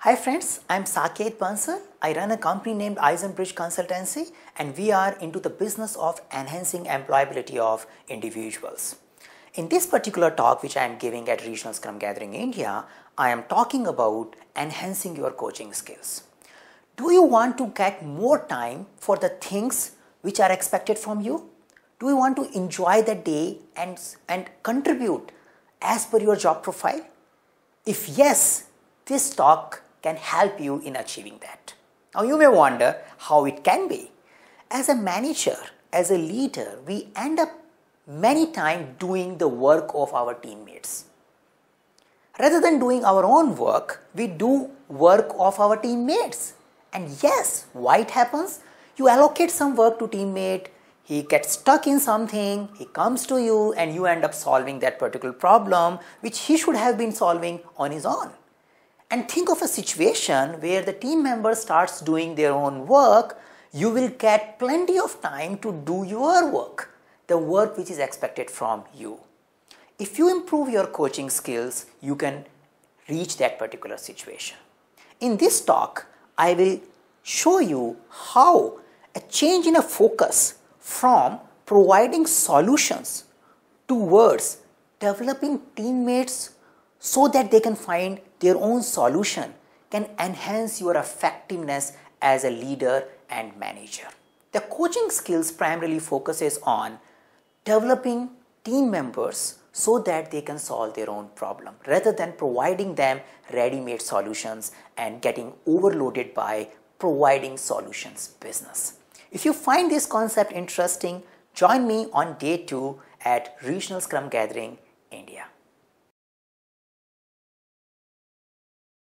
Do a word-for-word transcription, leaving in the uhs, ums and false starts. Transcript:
Hi friends, I'm Saket Bansal. I run a company named Bridge Consultancy and we are into the business of enhancing employability of individuals. In this particular talk which I am giving at Regional Scrum Gathering India, I am talking about enhancing your coaching skills. Do you want to get more time for the things which are expected from you? Do you want to enjoy the day and, and contribute as per your job profile? If yes, this talk can help you in achieving that. Now you may wonder how it can be. As a manager, as a leader, we end up many times doing the work of our teammates. Rather than doing our own work, we do work of our teammates. And yes, why it happens? You allocate some work to teammate, he gets stuck in something, he comes to you and you end up solving that particular problem which he should have been solving on his own. And think of a situation where the team member starts doing their own work, you will get plenty of time to do your work, the work which is expected from you. If you improve your coaching skills, you can reach that particular situation. In this talk, I will show you how a change in a focus from providing solutions towards developing teammates so that they can find their own solution can enhance your effectiveness as a leader and manager. The coaching skills primarily focuses on developing team members so that they can solve their own problem rather than providing them ready-made solutions and getting overloaded by providing solutions business. If you find this concept interesting, join me on day two at Regional Scrum Gathering India.